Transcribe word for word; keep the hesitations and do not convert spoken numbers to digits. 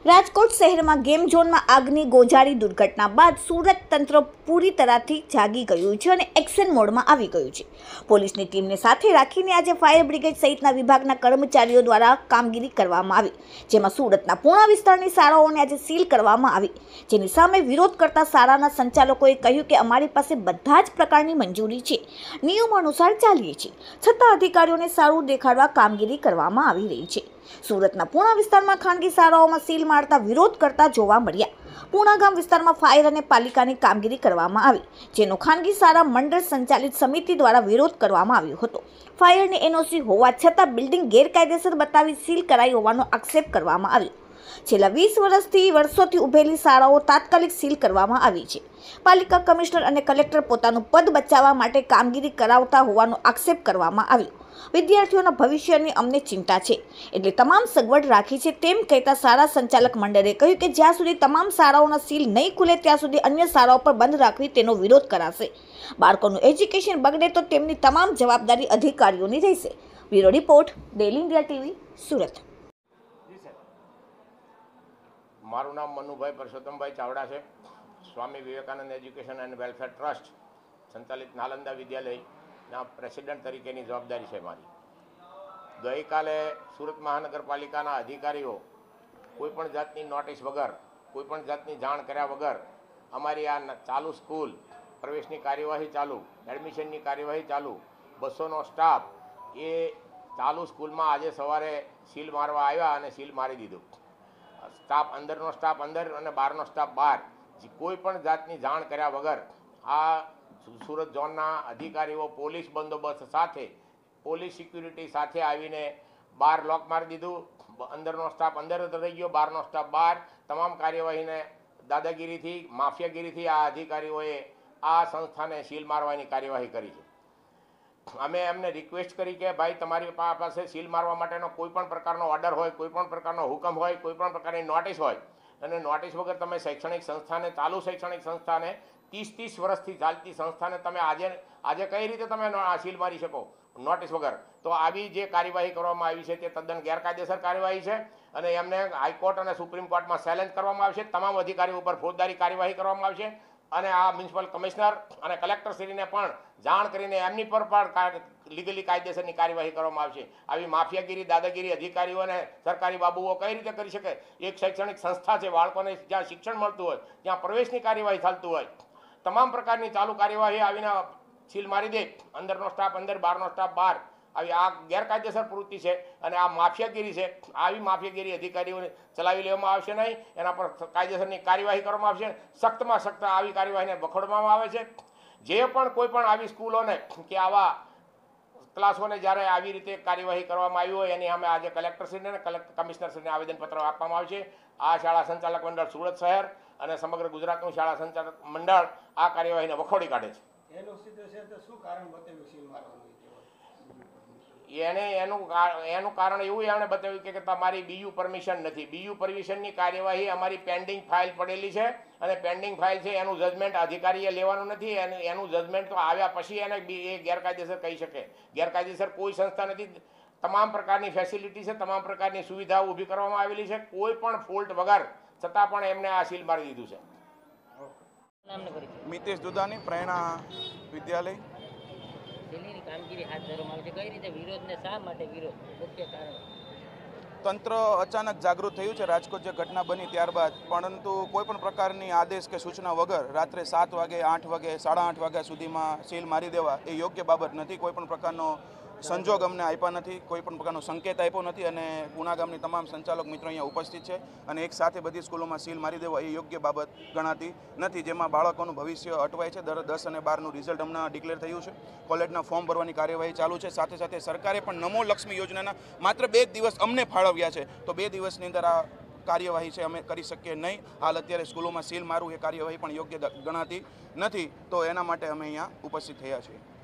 રાજકોટ શહેરમાં ગેમ ઝોનમાં આગની ગોઝારી દુર્ઘટના બાદ સુરત તંત્ર પૂરી તરહથી જાગી ગયું છે અને એક્શન મોડમાં આવી ગયું છે। પોલીસની ટીમને સાથે રાખીને આજે ફાયર બ્રિગેડ સહિતના વિભાગના કર્મચારીઓ દ્વારા કામગીરી કરવામાં આવી, જેમાં સુરતના પૂર્ણા વિસ્તારની શાળાઓને આજે સીલ કરવામાં આવી, જેની સામે વિરોધ કરતા શાળાના સંચાલકોએ કહ્યું કે અમારી પાસે બધા જ પ્રકારની મંજૂરી છે, નિયમો અનુસાર ચાલીએ છીએ, છતાં અધિકારીઓને સારું દેખાડવા કામગીરી કરવામાં આવી રહી છે। સુરતના પૂર્ણા વિસ્તારમાં ખાનગી શાળાઓમાં સીલ મારતા વિરોધ કરતા જોવા મળ્યા। પૂર્ણા ગામ વિસ્તારમાં ફાયર અને પાલિકાની કામગીરી કરવામાં આવી, જેનો ખાનગી શાળા મંડળ સંચાલિત સમિતિ દ્વારા વિરોધ કરવામાં આવ્યો હતો। ફાયરની એનઓસી હોવા છતાં બિલ્ડિંગ ગેરકાયદેસર બતાવી સીલ કરાઈ હોવાનો આક્ષેપ કરવામાં આવ્યો। છેલ્લા વીસ વર્ષથી વર્ષોથી ઉભેલી શાળાઓ તાત્કાલિક સીલ કરવામાં આવી છે। પાલિકા કમિશનર અને કલેક્ટર પોતાનું પદ બચાવવા માટે કામગીરી કરાવતા હોવાનો આક્ષેપ કરવામાં આવ્યો। વિદ્યાર્થીઓના ભવિષ્યની અમને ચિંતા છે, એટલે તમામ સગવડ રાખી છે તેમ કહેતા શાળા સંચાલક મંડળે કહ્યું કે જ્યાં સુધી તમામ શાળાઓના સીલ નહીં ખુલે ત્યાં સુધી અન્ય શાળાઓ પર બંધ રાખવી તેનો વિરોધ કરાશે। બાળકોનું એજ્યુકેશન બગડે તો તેમની તમામ જવાબદારી અધિકારીઓની રહેશે। Bureau report, daily India TV, Surat. મારું નામ મનુભાઈ પરસોત્તમભાઈ ચાવડા છે। Swami Vivekananda education and welfare trust સંચાલિત નાલંદા વિદ્યાલયના પ્રેસિડેન્ટ તરીકેની જવાબદારી છે મારી। ગઈકાલે સુરત મહાનગરપાલિકાના અધિકારીઓ કોઈપણ જાતની નોટિસ વગર, કોઈપણ જાતની જાણ કર્યા વગર અમારી આ ચાલુ સ્કૂલ, પ્રવેશની કાર્યવાહી ચાલુ, એડમિશનની કાર્યવાહી ચાલુ, બસોનો સ્ટાફ એ ચાલુ સ્કૂલમાં આજે સવારે સીલ મારવા આવ્યા અને સીલ મારી દીધું। સ્ટાફ અંદરનો સ્ટાફ અંદર અને બહારનો સ્ટાફ બહાર, કોઈ પણ જાતની જાણ કર્યા વગર આ સુરત ઝોનના અધિકારીઓ પોલીસ બંદોબસ્ત સાથે, પોલીસ સિક્યુરિટી સાથે આવીને બહાર લોક મારી દીધું। અંદરનો સ્ટાફ અંદર રહી ગયો, બહારનો સ્ટાફ બહાર। તમામ કાર્યવાહીને દાદાગીરીથી, માફિયાગીરીથી આ અધિકારીઓએ આ સંસ્થાને સીલ મારવાની કાર્યવાહી કરી છે। અમે એમને રિક્વેસ્ટ કરી કે ભાઈ તમારી પાસે સીલ મારવા માટેનો કોઈ પણ પ્રકારનો ઓર્ડર હોય, કોઈ પણ પ્રકારનો હુકમ હોય, કોઈ પણ પ્રકારની નોટિસ હોય, અને નોટિસ વગર તમે શૈક્ષણિક સંસ્થાને, ચાલુ શૈક્ષણિક સંસ્થાને, ત્રીસ ત્રીસ વર્ષથી ચાલતી સંસ્થાને તમે આજે આજે કઈ રીતે તમે સીલ મારી શકો નોટિસ વગર? તો આવી જે કાર્યવાહી કરવામાં આવી છે તે તદ્દન ગેરકાયદેસર કાર્યવાહી છે અને એમને હાઈકોર્ટ અને સુપ્રીમ કોર્ટમાં ચેલેન્જ કરવામાં આવશે। તમામ અધિકારીઓ ઉપર ફોજદારી કાર્યવાહી કરવામાં આવશે અને આ મ્યુનિસિપલ કમિશનર અને કલેક્ટરશ્રીને પણ જાણ કરીને એમની પર પણ લીગલી કાયદેસરની કાર્યવાહી કરવામાં આવશે। આવી માફિયાગીરી, દાદાગીરી અધિકારીઓ અને સરકારી બાબુઓ કઈ રીતે કરી શકે? એક શૈક્ષણિક સંસ્થા છે, બાળકોને જ્યાં શિક્ષણ મળતું હોય, ત્યાં પ્રવેશની કાર્યવાહી ચાલતું હોય, તમામ પ્રકારની ચાલુ કાર્યવાહી આવીને સીલ મારી દે, અંદરનો સ્ટાફ અંદર, બહારનો સ્ટાફ બહાર, આવી આ ગેરકાયદેસર પ્રવૃત્તિ છે અને આ માફિયાગીરી છે। આવી માફિયાગીરી અધિકારીઓને ચલાવી લેવામાં આવશે નહીં, એના પર કાયદેસરની કાર્યવાહી કરવામાં આવશે। સખ્તમાં સખ્ત આવી કાર્યવાહીને વખોડવામાં આવે છે। જે પણ કોઈ પણ આવી સ્કૂલોને કે આવા ક્લાસોને જ્યારે આવી રીતે કાર્યવાહી કરવામાં આવી હોય એની અમે આજે કલેક્ટરશ્રીને અને કલેક્ટર કમિશનરશ્રીને આવેદનપત્ર આપવામાં આવશે। આ શાળા સંચાલક મંડળ સુરત શહેર અને સમગ્ર ગુજરાતનું શાળા સંચાલક મંડળ આ કાર્યવાહીને વખોડી કાઢે છે। એને એનું એનું કારણ એવું એમણે બતાવ્યું કે તમારી બીયુ પરમિશન નથી। બીયુ પરમિશનની કાર્યવાહી અમારી પેન્ડિંગ ફાઇલ પડેલી છે અને પેન્ડિંગ ફાઇલ છે, એનું જજમેન્ટ અધિકારીએ લેવાનું નથી। એનું જજમેન્ટ તો આવ્યા પછી એને એ ગેરકાયદેસર કહી શકે। ગેરકાયદેસર કોઈ સંસ્થા નથી, તમામ પ્રકારની ફેસિલિટી છે, તમામ પ્રકારની સુવિધાઓ ઊભી કરવામાં આવેલી છે, કોઈ પણ ફોલ્ટ વગર, છતાં પણ એમને આ સીલ મારી દીધું છે। મિતેશ દુધાની, પ્રેરણા વિદ્યાલય। કામગીરી હાથ ધરવામાં આવે છે, કઈ રીતે વિરોધ ને શા માટે વિરોધ? મુખ્ય કારણ તંત્ર અચાનક જાગૃત થયું છે રાજકોટ જે ઘટના બની ત્યારબાદ, પરંતુ કોઈ પણ પ્રકારની આદેશ કે સૂચના વગર રાત્રે સાત વાગે, આઠ વાગે, સાડા આઠ વાગ્યા સુધીમાં સીલ મારી દેવા એ યોગ્ય બાબત નથી। કોઈ પણ પ્રકારનો સંજોગ અમને આપ્યા નથી, કોઈ પણ પ્રકારનો સંકેત આપ્યો નથી અને પૂર્ણા ગામની તમામ સંચાલક મિત્રો અહીંયા ઉપસ્થિત છે અને એક સાથે બધી સ્કૂલોમાં સીલ મારી દેવા એ યોગ્ય બાબત ગણાતી નથી, જેમાં બાળકોનું ભવિષ્ય અટવાય છે। દર દસ અને બારનું રિઝલ્ટ હમણાં ડિક્લેર થયું છે, કોલેજના ફોર્મ ભરવાની કાર્યવાહી ચાલુ છે। સાથે સાથે સરકારે પણ નમો લક્ષ્મી યોજનાના માત્ર બે દિવસ અમને ફાળવ્યા છે, તો બે દિવસની અંદર આ કાર્યવાહી છે અમે કરી શકીએ નહીં। હાલ અત્યારે સ્કૂલોમાં સીલ મારવું એ કાર્યવાહી પણ યોગ્ય ગણાતી નથી, તો એના માટે અમે અહીંયા ઉપસ્થિત થયા છીએ।